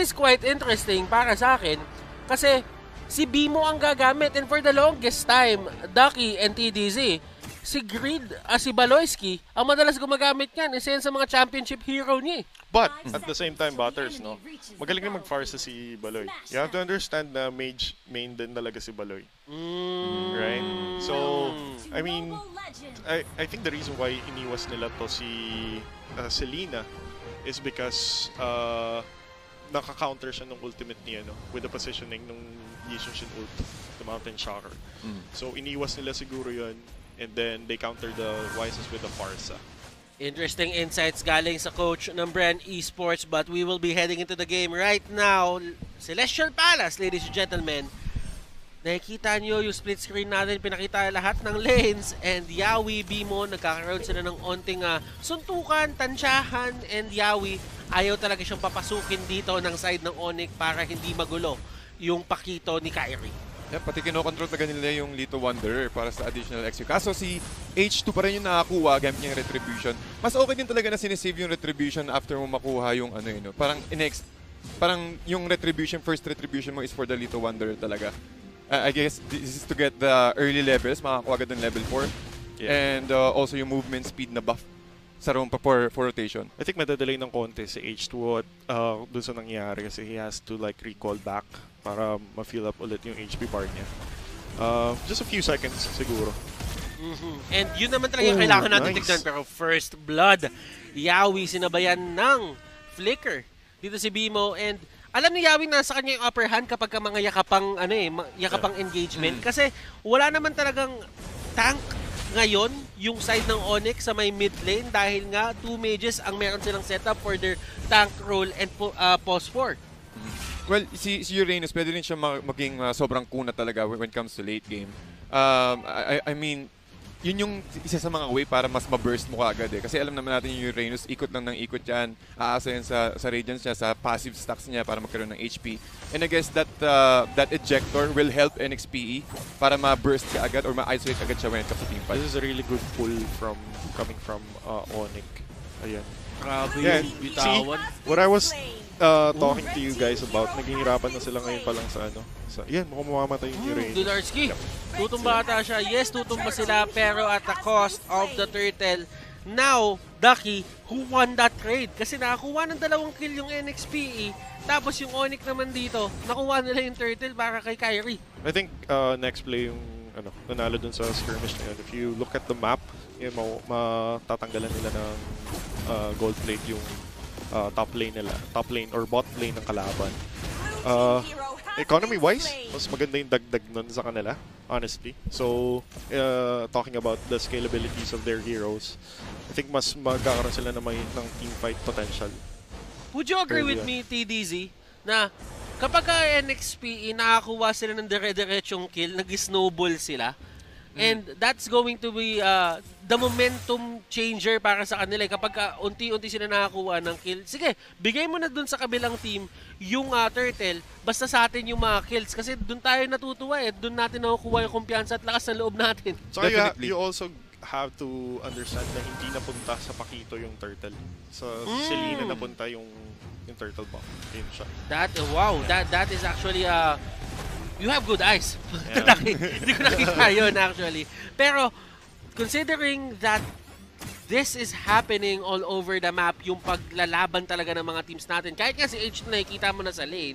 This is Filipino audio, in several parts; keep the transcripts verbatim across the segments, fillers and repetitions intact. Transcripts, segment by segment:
is quite interesting para sa akin kasi si Bimo ang gagamit and for the longest time, Ducky and T D Z, si Grid, uh, si Baloyski, ang madalas gumagamit yan, isa yan sa mga championship hero niya. But, at the same time, Butters, no? Magaling na mag-farsa si Baloy. You have to understand na mage main din talaga si Baloy. Mm. Right? So, I mean, I, I think the reason why iniwas nila to si uh, Selena is because uh, naka-counter siya nung ultimate niya, no? With the positioning nung Yishin ult, the Mountain Shocker. Mm. So, iniwas nila siguro yun. And then they counter the Wises with the Farsa. Interesting insights galing sa coach ng Brand Esports, but we will be heading into the game right now. Celestial Palace, ladies and gentlemen. Nakikita nyo yung split screen natin, pinakita lahat ng lanes, and Yawi, Bimo, nagkakaroon sila ng onting uh, suntukan, tansyahan, and Yawi, ayaw talaga siyang papasukin dito ng side ng Onyx para hindi magulo yung pakito ni Kairi. Yeah, pati kinokontrol talaga nila yung Lito Wanderer para sa additional X P. Kaso si H two pa rin yung nakakuha gamit niyang Retribution. Mas okay din talaga na sinisave yung Retribution after mo makuha yung ano yun. No? Parang next, parang yung Retribution, first Retribution mo is for the Lito Wanderer talaga. Uh, I guess this is to get the early levels, makakuha agad ng level four. Yeah. And uh, also yung movement speed na buff sa room pa for, for rotation. I think madadelay ng konti si H two uh, dun sa nangyari kasi he has to like recall back para ma-fill up ulit yung H P bar niya. Uh, just a few seconds siguro. Mm-hmm. And yun naman talaga yung kailangan natin nice. tignan. Pero first blood, Yawi sinabayan ng Flicker. Dito si Bimo and alam ni Yawi nasa kanya yung upper hand kapag ka mga yakapang, ano eh, yakapang engagement. Kasi wala naman talagang tank ngayon yung side ng Onyx sa may mid lane dahil nga two mages ang meron silang setup for their tank role and uh, pause four. Well, si, si Uranus, pwede rin siya maging uh, sobrang kuna talaga when it comes to late game. Um, I, I mean, yun yung isa sa mga way para mas ma-burst mo kaagad eh. Kasi alam naman natin yung Uranus, ikot lang ng ikot yan. Aasa yan sa, sa radiance niya, sa passive stacks niya para magkaroon ng H P. And I guess that uh, that ejector will help N X P E para ma-burst ka agad or ma-isolate agad siya when it comes to team fight. This is a really good pull from coming from uh, Onyx. Ayan. Grabe yeah. yung bitawan. See, what I was uh, talking to you guys about, naghihirapan na sila ngayon pa lang sa ano. Sa, yan, mukhang mamamatay yung Uranus. Dularski, tutumba ata siya. Yes, tutumba sila pero at the cost of the turtle. Now, Ducky, who won that trade? Kasi nakakuha ng dalawang kill yung N X P E. Tapos yung Onyx naman dito, nakuha nila yung turtle para kay Kairi. I think uh, next play yung ano, nanalo dun sa skirmish na yun. If you look at the map, yun, matatanggalan nila ng uh, gold plate yung uh, top lane nila, top lane or bot lane ng kalaban. Uh, Economy-wise, mas maganda yung dagdag nun sa kanila, honestly. So, uh, talking about the scalabilities of their heroes, I think mas magkakaroon sila na may ng teamfight potential. Would you agree with me, T D Z, na kapag ka N X P E nakakuha sila ng dire-diretsong kill, nag-snowball sila, and that's going to be uh, the momentum changer para sa kanila. Kapag uh, unti-unti sila nakakuha ng kill, sige, bigay mo na dun sa kabilang team yung uh, turtle, basta sa atin yung mga kills. Kasi dun tayo natutuwa eh. Dun natin nakukuha yung kumpiyansa at lakas ng loob natin. So you, ha you also have to understand na hindi napunta sa Pakito yung turtle. Sa mm. Selena napunta yung yung turtle buff. Yun siya. That, wow, that, that is actually uh, you have good eyes. Yeah. Hindi ko nakita yun actually. Pero, considering that this is happening all over the map, yung paglalaban talaga ng mga teams natin, kahit nga si H two nakikita mo na sa lane,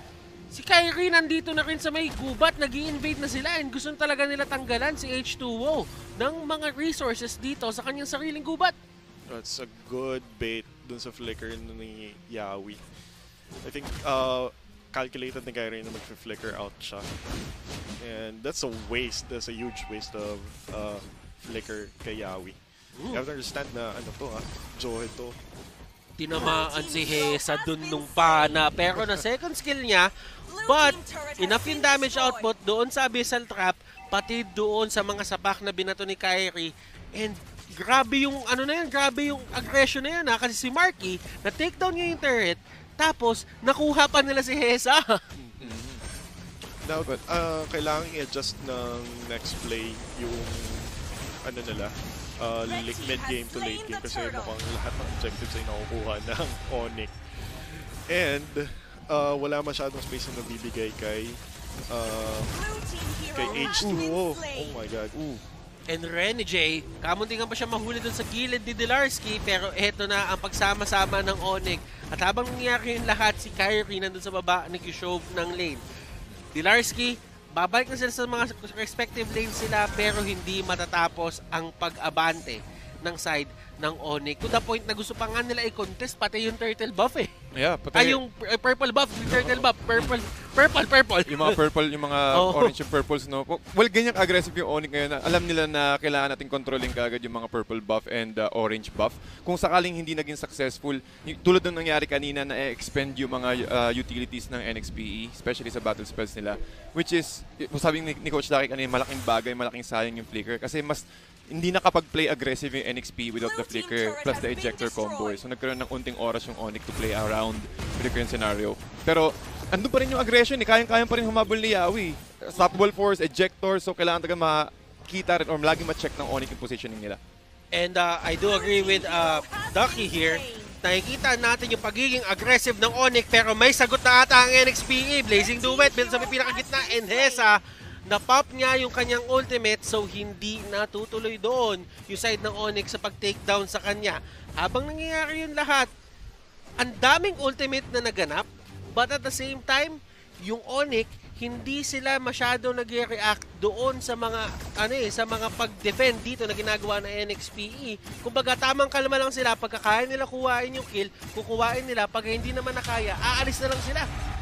si Kairi nandito na rin sa may gubat, nag-i-invade na sila, and gusto talaga nila tanggalan si H two O ng mga resources dito sa kanyang sariling gubat. That's a good bait dun sa flicker ni Yawi. I think, uh, calculated ni Kairi na mag-flicker out siya. And that's a waste. That's a huge waste of uh, flicker kay Yawi. Ooh. You have to understand na ano to ha, Joe to. Tinamaan si Hesa dun nung pana. Pero na second skill niya, but enough yung damage output doon sa Abyssal Trap, pati doon sa mga sapak na binato ni Kairi. And grabe yung ano na yan, grabe yung aggression na yan ha. Kasi si Marky, na-take down niya yung turret, tapos nakuha pa nila si Hesa. Now, uh, kailangan i-adjust ng next play yung ano nila, uh, mid-game to late game kasi mukhang lahat ng objectives ay nakukuha ng Onyx. And uh, wala masyadong space na nabibigay kay uh, kay H two O. Oh my god. Ooh. And Rene J, kamuntingan pa siya mahuli dun sa gilid ni Dilarsky, pero eto na ang pagsama-sama ng Onyx. At habang nangyari yung lahat, si Kyrie nandun sa baba, nag-shove ng lane. Dilarsky, babalik na sila sa mga respective lanes sila, pero hindi matatapos ang pag-abante ng side ng Onyx. To the point na gusto pa nga nila i-contest pati yung turtle buff eh. Yeah, pati Ay, yung uh, purple buff, yung turtle buff, purple, purple, purple. yung mga purple, yung mga Oh. orange and purples, no? Well, ganyang aggressive yung Onyx ngayon. Alam nila na kailangan natin controlling kagad yung mga purple buff and uh, orange buff. Kung sakaling hindi naging successful, y- tulad ng nangyari kanina na expend yung mga uh, utilities ng N X P E, especially sa battle spells nila, which is, y- sabi ni, ni Coach Lucky kanina, malaking bagay, malaking sayang yung flicker. Kasi mas hindi nakapag-play aggressive yung N X P without the flicker plus the ejector combo. So nagkaroon ng unting oras yung Onyx to play around with the current scenario. Pero andun pa rin yung aggression eh. Kayang-kayang pa rin humabol ni Yawi. Stoppable force, ejector, so kailangan talaga makita rin or lagi ma-check ng Onyx yung positioning nila. And uh, I do agree with uh, Ducky here. Nakikita natin yung pagiging aggressive ng Onyx, pero may sagot na ata ang N X P E. Blazing Duet, build sa may pinakagitna, and Hesa, na-pop niya yung kanyang ultimate, so hindi natutuloy doon yung side ng Onyx sa pag-takedown sa kanya. Habang nangyayari yung lahat, ang daming ultimate na naganap, but at the same time, yung Onyx, hindi sila masyado nag-react doon sa mga ano eh, sa mga pag-defend dito na ginagawa ng N X P E. Kumbaga tamang kalma lang sila, pagka kaya nila kuhain yung kill, kukuhain nila, pag hindi naman nakaya, aalis na lang sila.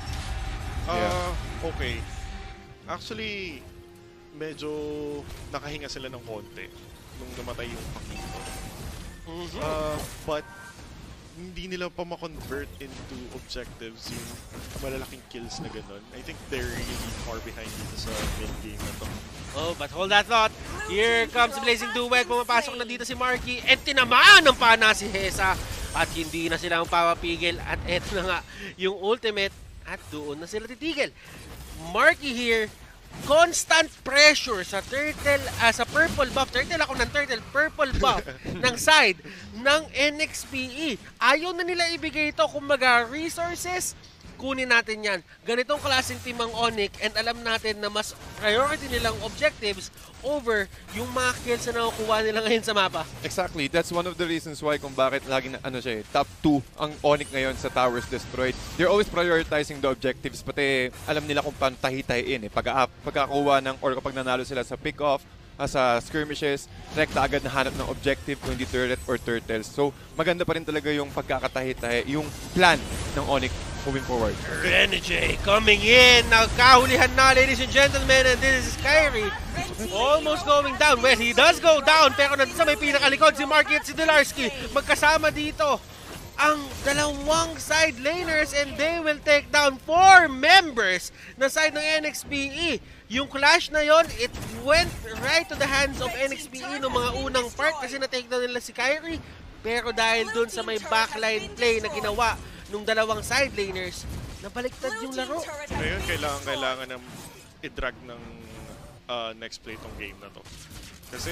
Uh, Yeah. Okay. Actually, medyo nakahinga sila ng konti nung namatay yung Pakito. Mhm. Uh, but hindi nila pa ma-convert into objectives yung malalaking kills na ganun. I think they're really far behind dito sa mid-game na to. Oh, but hold that thought. Here comes Blazing Duet. Pumapasok na dito si Marky. And tinamaan ng pana si Hesa. At hindi na sila ang papapigil. At eto na nga yung ultimate. At doon na sila titigil. Marky here, constant pressure sa turtle, uh, sa purple buff. Turtle ako ng turtle. Purple buff ng side ng N X P E. Ayaw na nila ibigay ito. Kumbaga, resources, kunin natin yan. Ganitong klaseng team ang Onyx and alam natin na mas priority nilang objectives over yung mga kills na nakukuha nila ngayon sa mapa. Exactly. That's one of the reasons why kung bakit lagi na ano siya eh, top two ang Onyx ngayon sa Towers Destroyed. They're always prioritizing the objectives, pati alam nila kung paano tahi-tahiin eh. Pag pagkakuha ng or kapag nanalo sila sa pick-off, uh, sa skirmishes, rekta agad na hanap ng objective kung hindi turret or turtles. So maganda pa rin talaga yung pagkakatahi-tahi, yung plan ng Onyx moving forward. Renegade coming in. Nagkahulihan na, ladies and gentlemen, and this is Kyrie. Almost going down. Well, he does go down, pero nandun sa may pinakalikod si Marky at si Dilarsky. Magkasama dito ang dalawang side laners and they will take down four members na side ng N X P E. Yung clash na yon, it went right to the hands of N X P E noong mga unang part kasi na-take down nila si Kyrie. Pero dahil dun sa may backline play na ginawa nung dalawang side laners, nabaliktad yung laro. Ngayon, kailangan, kailangan ng i-drag ng uh, next play tong game na to. Kasi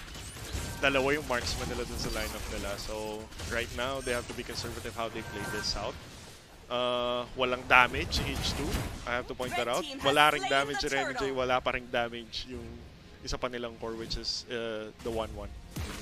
dalawa yung marksman nila dun sa lineup nila. So, right now, they have to be conservative how they play this out. Uh, walang damage si H two. I have to point that out. Wala ring damage si Renegade. Wala pa ring damage yung isa pa nilang core, which is uh, the one one.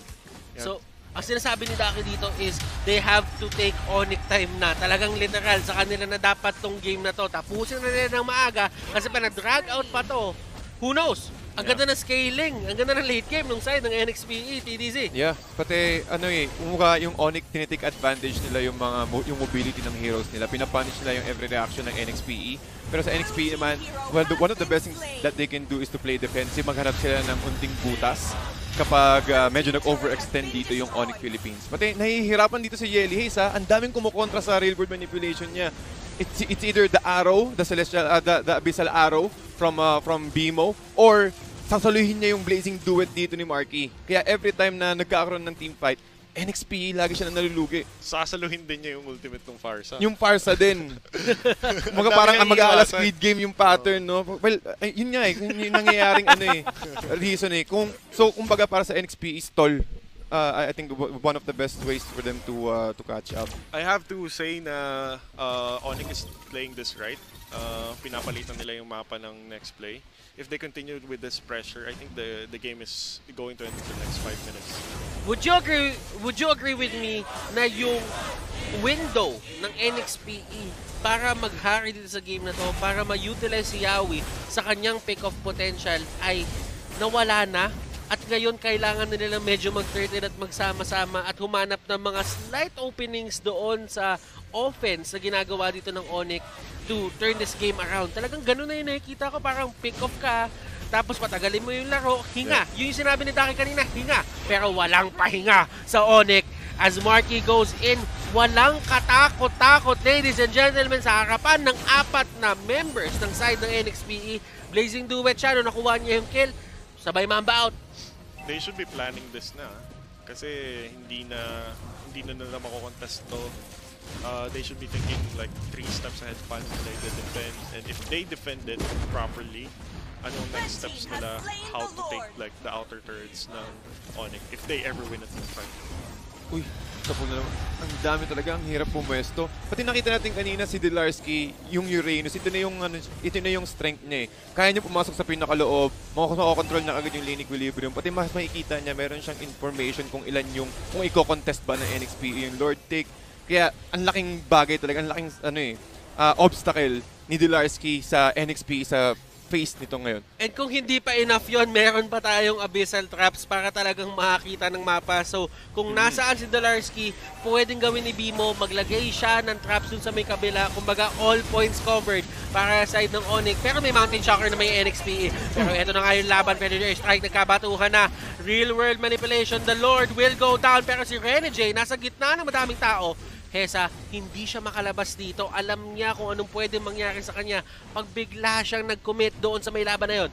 So, ang sinasabi ni Daki dito is they have to take Onyx time na. Talagang literal sa kanila na dapat tong game na to. Tapusin na nila ng maaga kasi pa na-drag out pa to. Who knows? Ang Yeah. ganda ng scaling. Ang ganda ng late game nung side ng N X P E, T D Z. Yeah, pati ano eh, umuga yung Onyx tinitake advantage nila yung mga mo- yung mobility ng heroes nila. Pinapunish nila yung every reaction ng N X P E. Pero sa N X P E naman, well, the, one of the best things that they can do is to play defensive. Maghanap sila ng unting butas kapag uh, medyo nag-overextend dito yung Onyx Philippines. Pati nahihirapan dito si Yeli Hayes ha. Ang daming kumukontra sa real world manipulation niya. It's, it's either the arrow, the celestial, uh, the, the abyssal arrow from uh, from Bimo, or sasaluhin niya yung blazing duet dito ni Marky. Kaya every time na nagkakaroon ng team fight, N X P lagi siya na nalulugi. Sasaluhin din niya yung ultimate ng Farsa. Yung Farsa din. Mga Ang parang dami ang mag-aala nang Squid Game yung pattern, no? Well, ay, yun nga eh. Yun yung nangyayaring ano eh. Reason eh. Kung, so, kumbaga para sa N X P, stall. uh, I I think w- one of the best ways for them to uh, to catch up. I have to say na uh, Onyx is playing this right. Uh, pinapalitan nila yung mapa ng next play. If they continue with this pressure, I think the the game is going to end in the next five minutes. Would you agree would you agree with me na yung window ng N X P E para mag-harry dito sa game na to, para ma-utilize si Yawi sa kanyang pick-off potential ay nawala na? At ngayon, kailangan na nila medyo mag-third at magsama-sama at humanap ng mga slight openings doon sa offense na ginagawa dito ng Onyx to turn this game around. Talagang ganun na yung nakikita ko, parang pick-off ka, tapos patagalin mo yung laro, hinga. Yeah. Yun yung sinabi ni Taki kanina, hinga. Pero walang pahinga sa Onyx. As Marky goes in, walang katakot-takot, ladies and gentlemen, sa harapan ng apat na members ng side ng N X P E. Blazing Duet siya, no, nakuha niya yung kill, sabay mamba out. They should be planning this na kasi hindi na hindi na nila makokontest to. Uh, they should be thinking like three steps ahead paano nila i-defend, and if they defend it properly, anong next steps nila, how to take like the outer turrets ng Onyx if they ever win a team fight. Uy, tapo na naman. Ang dami talaga, ang hirap pumwesto. Pati nakita natin kanina si Delarski, yung Uranus, ito na yung, ano, ito na yung strength niya eh. Kaya niya pumasok sa pinakaloob, makakontrol na agad yung lane equilibrium. Pati mas makikita niya, meron siyang information kung ilan yung, kung i-contest ba ng N X P E yung Lord Take. Kaya ang laking bagay talaga, ang laking ano eh, uh, obstacle ni Delarski sa N X P E sa face nito ngayon. And kung hindi pa enough yon, meron pa tayong abyssal traps para talagang makakita ng mapa. So, kung nasaan si Dolarski, pwedeng gawin ni Bimo, maglagay siya ng traps dun sa may kabila. Kumbaga, all points covered para sa side ng Onyx. Pero may Mountain Shocker na may N X P E. Pero eto na nga yung laban. Predator Strike, nagkabatuhan na. Real world manipulation. The Lord will go down. Pero si Renegade, nasa gitna ng madaming tao. Hesa, hindi siya makalabas dito. Alam niya kung anong pwedeng mangyari sa kanya pag bigla siyang nag-commit doon sa may laban na yun.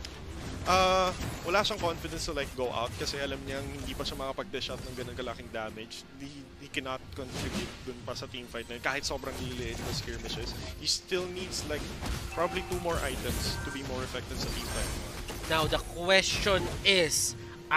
Uh, wala siyang confidence to like go out kasi alam niyang hindi pa siya makapag-dish out ng ganun kalaking damage. He, he cannot contribute dun pa sa team fight na yun. Kahit sobrang liliit ng skirmishes, he still needs like probably two more items to be more effective sa team fight. Now, the question is,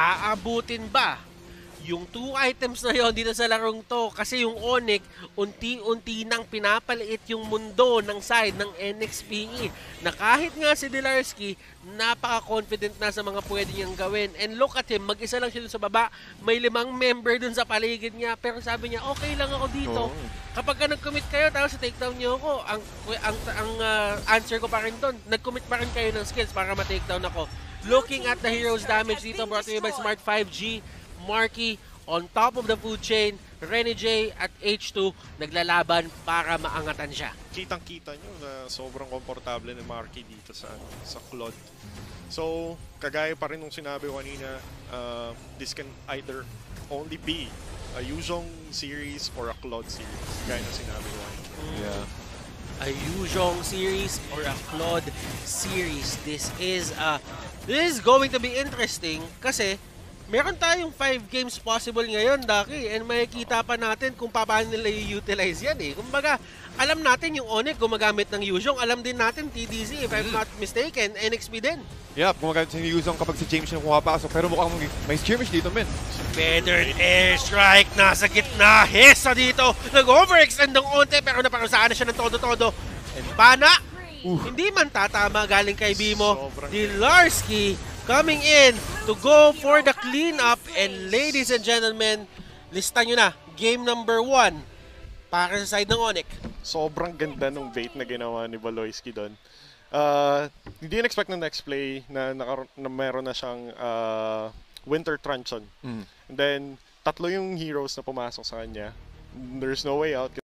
aabutin ba yung two items na yon dito sa larong to? Kasi yung Onyx, unti-unti nang pinapaliit yung mundo ng side ng N X P E. Na kahit nga si Delarski, napaka-confident na sa mga pwede niyang gawin. And look at him, mag-isa lang siya dun sa baba. May limang member dun sa paligid niya. Pero sabi niya, okay lang ako dito. Oh. Kapag ka nag-commit kayo, tapos sa takedown niyo ako, ang, ang, ang uh, answer ko pa rin dun, nag-commit pa rin kayo ng skills para ma-takedown ako. Looking at the hero's damage dito, brought to you by Smart five G. Marky on top of the food chain, Renegade at H two naglalaban para maangatan siya. Kitang-kita nyo na sobrang komportable ni Marky dito sa sa Claude. So, kagaya pa rin nung sinabi ko kanina, uh, this can either only be a Yuzhong series or a Claude series. Gaya na sinabi ko kanina. Yeah. A Yuzhong series or a Claude series. This is uh, this is going to be interesting kasi meron tayong five games possible ngayon, Daki, and makikita pa natin kung paano nila i-utilize yan eh. Kumbaga, alam natin yung Onyx gumagamit ng Yuzhong, alam din natin T D Z, if I'm not mistaken, N X P din. Yeah, gumagamit si Yuzhong kapag si James yung kumapasok, pero mukhang may skirmish dito, men. Feathered Airstrike, nasa gitna, Hesa dito, nag-overextend ng onte, pero naparusaan na siya ng todo-todo. And Pana, uh. hindi man tatama galing kay Bimo, Delarski coming in to go for the cleanup. And ladies and gentlemen, lista nyo na, game number one para sa side ng Onyx. Sobrang ganda ng bait na ginawa ni Valoisky doon. Uh, hindi in-expect na next play na, na, na meron na siyang uh, Winter Truncheon. Mm. And then, tatlo yung heroes na pumasok sa kanya. There's no way out.